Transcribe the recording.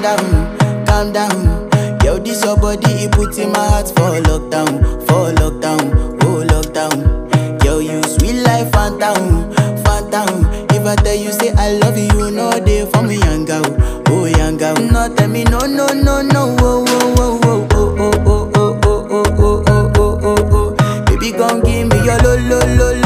calm down. Yo, this your body, it puts in my heart for lockdown, oh lockdown. Yo, you sweet life, phantom, phantom. If I tell you say I love you, you know they for me, young girl, oh young girl. No, tell me no, no, no, no, oh, oh, oh, oh, oh, oh, oh, oh, oh, oh, oh, oh, oh, oh. Baby, come give me your lo, lo, lo, lo.